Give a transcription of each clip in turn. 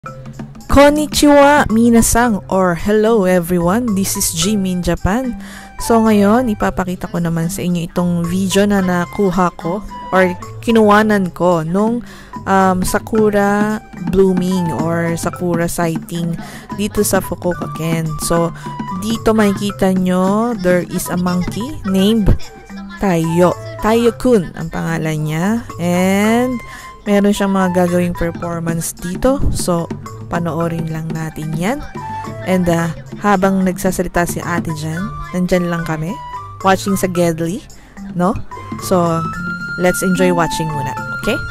Konnichiwa minasang or hello everyone, this is Jimmy in Japan. So ngayon, ipapakita ko naman sa inyo itong video na nakuha ko or kinuwanan ko nung sakura blooming or sakura sighting dito sa Fukuoka Ken. So dito makikita nyo, there is a monkey named Tayo-kun ang pangalan niya, and meron siyang mga gagawing performance dito. So panoorin lang natin yan. And habang nagsasalita si ate dyan, nandyan lang kami watching sa Gedli, no? So let's enjoy watching muna, okay?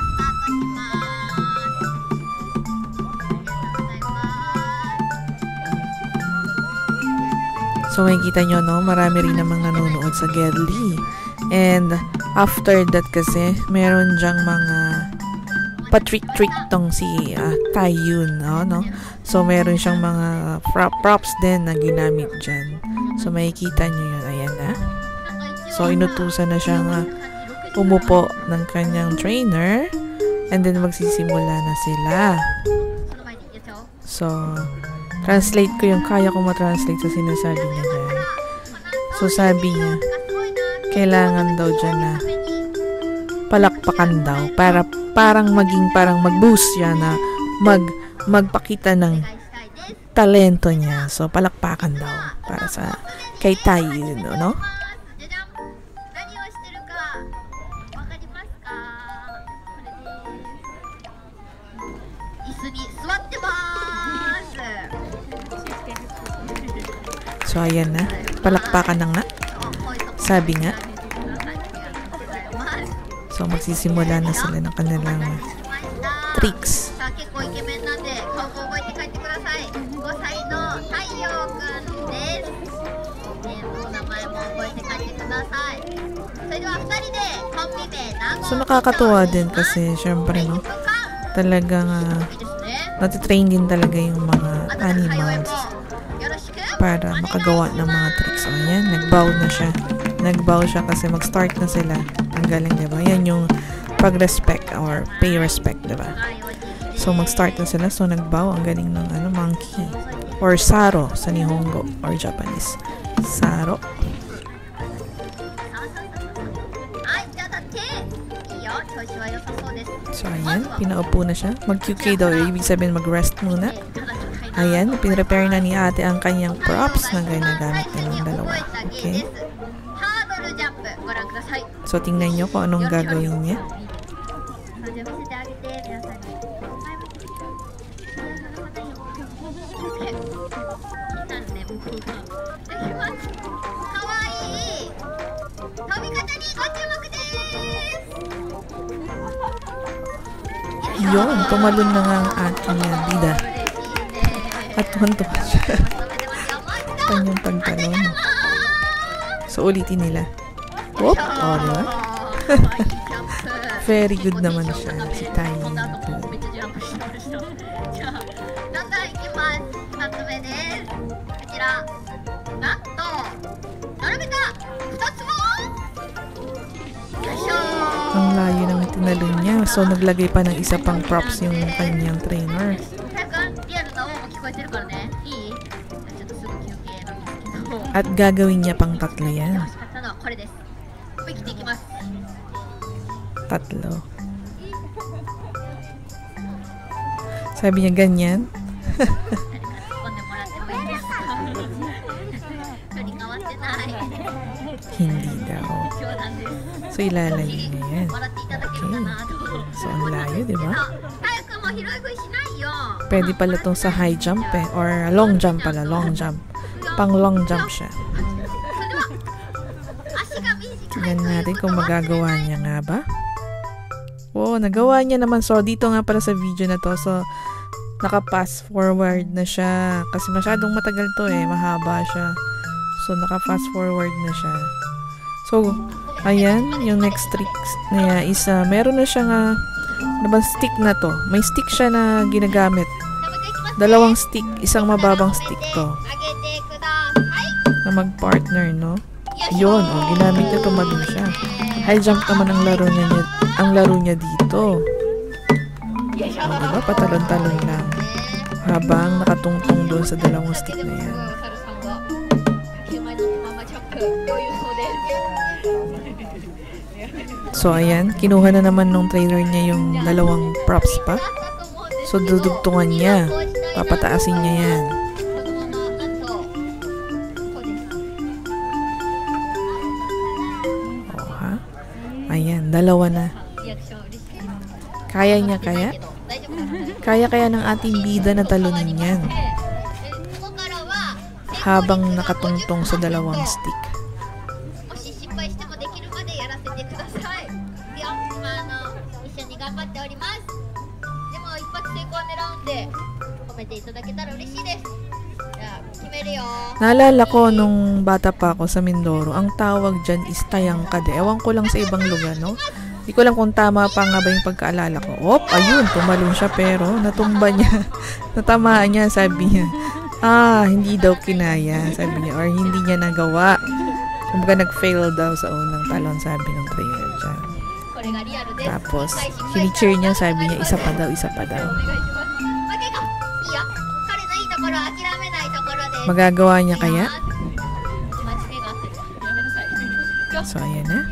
So makikita nyo, no, marami rin namang nanonood sa Gedli. And after that kasi, meron dyang mga pa-trick-trick tong si Taeyun, no? So meron siyang mga props din na ginamit dyan. So makikita nyo yun, ayan na. So inutusan na siyang umupo ng kanyang trainer. And then magsisimula na sila. So translate ko yung kaya ko matranslate sa sinasabi niya dyan. So sabi niya, kailangan daw dyan na palakpakan daw para parang mag-boost siya na magpakita ng talento niya. So palakpakan daw para sa kay Taeyun, no? So ayan na, palakpakan na nga. Sabi nga. So magsisimula na sila ng kanilang tricks. So nakakatuwa din kasi syempre, no, talagang natitrain din talaga yung mga animals para makagawa ng mga tricks. O yan, nag-bow na siya. Nag-bow siya kasi mag-start na sila. Ang galing, diba? Yan yung pag-respect or pay respect, diba? So mag-start na sila. So nag-bow. Ang galing ng monkey. Or saro sa Nihongo or Japanese. Saro. So ayan, pinaupo na siya. Mag-QK daw. Ibig sabihin mag-rest muna. Ayan, pinrepare na ni ate ang kanyang props na ginagamit niya ng dalawa. Okay? So, tingnan nyo kung anong gagawin niya. Yun, tumalon na nga ang ating bida. At tuwan-tuwa siya. Kanyang pagtalon. So, ulitin nila. Whoop! O, diba? Very good naman siya. Si Taeyun. Ang layo naman tinalon niya. So, naglagay pa ng isa pang props yung kanyang trainer. At gagawin niya pang tatlo yan. Tatlo. Sabi niya ganyan. Hindi daw. So ilalayo niya yan. Okay. So ang layo, diba? Pwede pala itong sa high jump or long jump pala. Long jump. Pang long jump siya. Tignan natin kung magagawa niya nga ba. Oo, nagawa niya naman. So, dito nga para sa video na to. So, naka-fast forward na siya. Kasi masyadong matagal to mahaba siya. So, naka-fast forward na siya. So, ayan. Yung next trick niya is, meron na siyang stick na to. May stick siya na ginagamit. Dalawang stick. Isang mababang stick to. Na mag-partner, no? Yun, ginamit niya, tumalon siya. High jump naman ang laro niya dito. Diba? Patalon-talon lang. habang nakatungtong doon sa dalawang stick na yan. So, ayan. Kinuha na naman nung trainer niya yung dalawang props pa. So, dudugtungan niya. Papataasin niya yan. Oh, ha? Ayan. Dalawa na. Kaya niya kaya? Kaya ng ating bida na talunin yan. Habang nakatungtong sa dalawang stick. Naalala ko nung bata pa ako sa Mindoro, ang tawag dyan is tayangkade. Ewan ko lang sa ibang lugar, no? Hindi ko lang kung tama pa nga ba yung pagkaalala ko. Ayun, tumalon siya pero natumba niya. Natamaan niya, sabi niya. Hindi daw kinaya, sabi niya. Or hindi niya nagawa. Kumbaga nag-fail daw sa unang talon, sabi ng trainer dyan. Tapos, kini-cheer niya, sabi niya, isa pa daw. Magagawa niya kaya? So, ayan na.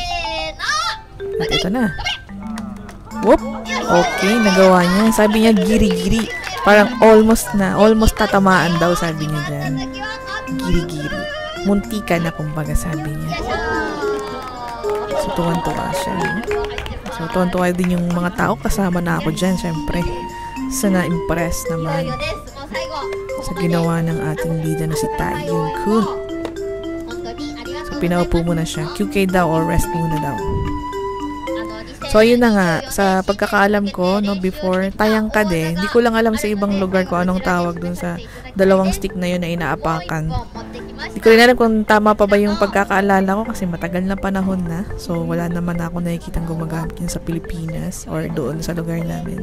At ito na. Whoop! Okay, nagawa niya. Sabi niya, giri-giri. Parang almost tatamaan daw, sabi niya dyan. Giri-giri. Muntika na, kumbaga, sabi niya. So, tuwan-tuwa siya. So, tuwan-tuwa din yung mga tao. Kasama na ako dyan, syempre. So, na-impress naman sa ginawa ng ating bida na si Taeyong Kun. So, pinaupo muna siya. QK daw or rest muna daw. So, ayun na nga. Sa pagkakaalam ko, no, before, tayangkade, hindi ko lang alam sa ibang lugar ko anong tawag dun sa dalawang stick na yun na inaapakan. Hindi ko rin alam kung tama pa ba yung pagkakaalala ko kasi matagal na panahon na. So, wala naman ako nakikitang gumagamit yun sa Pilipinas or doon sa lugar namin.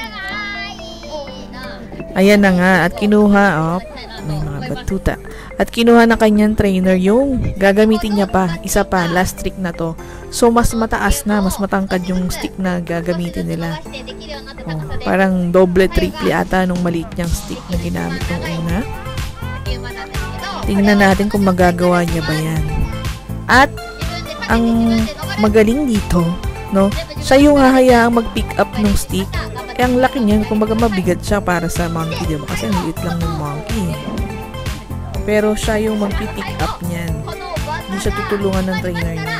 Ayan na nga. At kinuha, may mga batuta. At kinuha na kanyang trainer yung gagamitin niya pa. Isa pa, last trick na to. So, mas mataas na, mas matangkad yung stick na gagamitin nila. Parang doble, triple ata nung maliit niyang stick na ginamit nung una. Tingnan natin kung magagawa niya ba yan. At, ang magaling dito, no, siya yung hahayaang mag-pick up ng stick. Kaya ang laki niya, kumbaga mabigat siya para sa monkey, diba? Kasi liit lang ng monkey. Pero siya yung mag-pick up niyan. Hindi siya tutulungan ng trainer niya.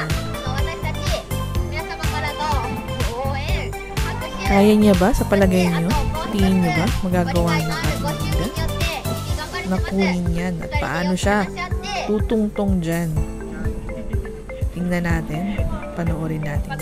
Kaya niya ba sa palagay niyo? Tingin niyo ba magagawa ng ating bida? Nakunin yan. At paano siya tutungtong dyan? Tingnan natin. Panoorin natin.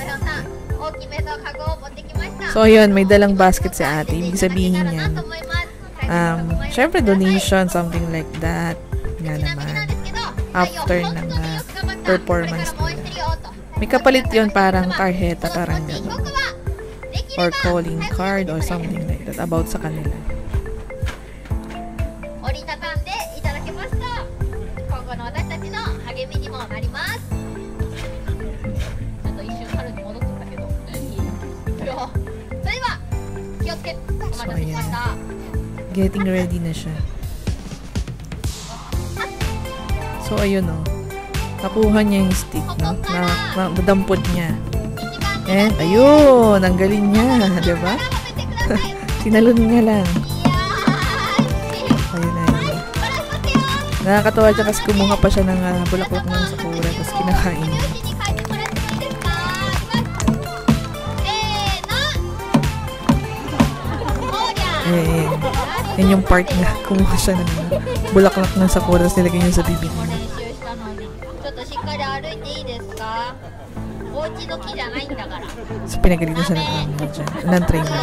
So, yun. May dalang basket si ate. Ibig sabihin yan. Syempre, donation. Something like that. Nga naman. After ng performance nila. May kapalit yun. Parang tarjeta. Parang gano'n. Or calling card or something like that about sa kanila. So, ayan. Getting ready na siya. So, ayun o. Nakuha niya yung stick, no? Nadampot niya. And, ayun, ang galing niya, diba? Sinalon niya lang. Ayun na yun. Nakakatawa siya kasi kumuha pa siya ng bulaklak ng sakura tapos kinakain niya. Yan yung part na kumuha siya ng bulaklak ng sakura tapos nilagay niya sa bibig niya. So, pinagalitan siya ng amo dyan. Ng trainer.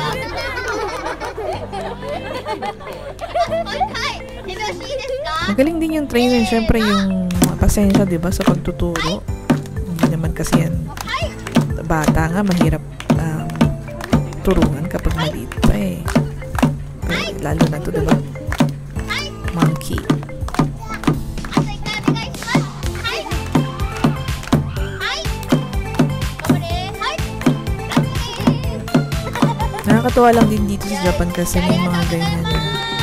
Magaling din yung trainer. Siyempre, yung pasensya, diba, sa pagtuturo. Hindi naman kasi yan. Bata nga, mahirap turuan kapag maliit pa eh. Pero, lalo na to, diba? Monkey. Nakakatuwa lang din dito sa Japan kasi may mga ganyan na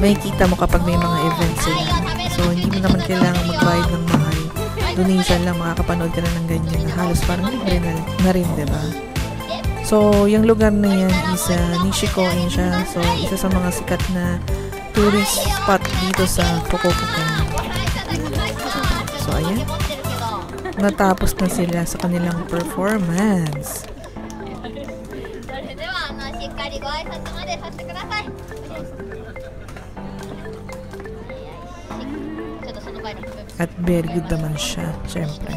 makikita mo kapag may mga events sila. So, hindi mo naman kailangan magbayad ng mahal. Donation lang, makakapanood ka na ng ganyan na halos parang libre na rin, diba? So, yung lugar na yan is Nishikoin siya. So, isa sa mga sikat na tourist spot dito sa Fukuoka. So, ayan. Natapos na sila sa kanilang performance. At very good naman siya, syempre.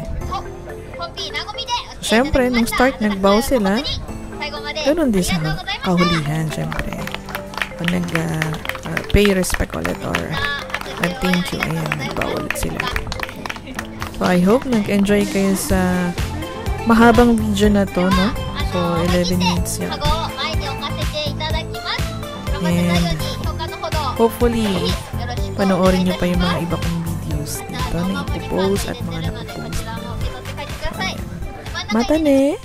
Syempre, nung start, nagbow sila. Ganun din sa kahulihan, syempre. Pag pay respect ulit or thank you, ayan, nagbow ulit sila. So, I hope nag-enjoy kayo sa mahabang video na to, no? So, 11 minutes yan. And, hopefully, panoorin nyo pa yung mga iba kong videos dito na ipopost at mga napopost. Mata ne!